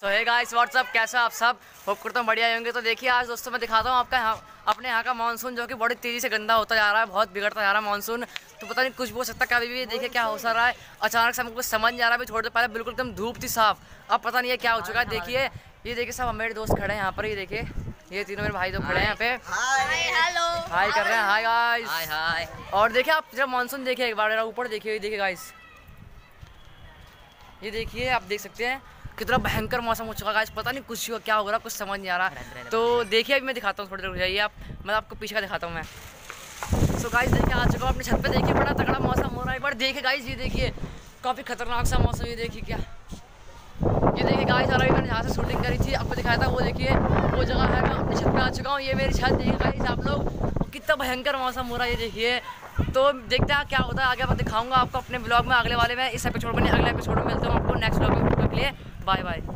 तो hey guys what's up, कैसा आप सब? होप करता हूँ बढ़िया होंगे। तो देखिए आज दोस्तों मैं दिखाता हूँ आपका अपने यहाँ का मानसून जो कि बड़ी तेज़ी से गंदा होता जा रहा है, बहुत बिगड़ता जा रहा है मानसून। तो पता नहीं कुछ भी हो सकता है कभी भी। देखिए क्या हो सा रहा है, अचानक से हमको कुछ समझ नहीं आ रहा है। अभी थोड़ी देर पहले बिल्कुल एकदम धूप थी साफ, अब पता नहीं है क्या हो चुका है। देखिए ये देखिए सब मेरे दोस्त खड़े हैं यहाँ पर, ये देखिए ये तीनों मेरे भाई लोग खड़े हैं यहाँ पे, हाय कर रहे हैं, हाय गाइस, हाय हाय। और देखिए आप जब मानसून देखिए एक बार ऊपर देखिए, ये देखिए गाइस, ये देखिए आप देख सकते हैं कितना भयंकर मौसम हो चुका है गाइस। पता नहीं कुछ क्या हो रहा, कुछ समझ नहीं आ रहा। तो देखिए अभी मैं दिखाता हूँ, थोड़ी देर हो जाइए आप, मैं आपको पीछे का दिखाता हूँ मैं। सो गाइस देखिए आ चुका हूँ अपने छत पे, देखिए बड़ा तगड़ा मौसम हो रहा है। एक बार देखिए गाइस, ये देखिए काफ़ी खतरनाक सा मौसम, ये देखिए क्या, ये देखिए गाइस अभी मैंने जहाँ से शूटिंग करी थी आपको दिखाया था, वो देखिए वो जगह है। मैं अपनी छत पे आ चुका हूँ, ये मेरी छत देखिए गाइस आप लोग, कितना भयंकर मौसम हो रहा है ये देखिए। तो देखते हैं क्या होता है आगे, मैं दिखाऊंगा आपको अपने ब्लॉग में अगले वाले में। इस एपिसोड में नहीं, अगले एपिसोड में मिलता हूँ आपको नेक्स्ट ब्लॉग में। के लिए बाय बाय।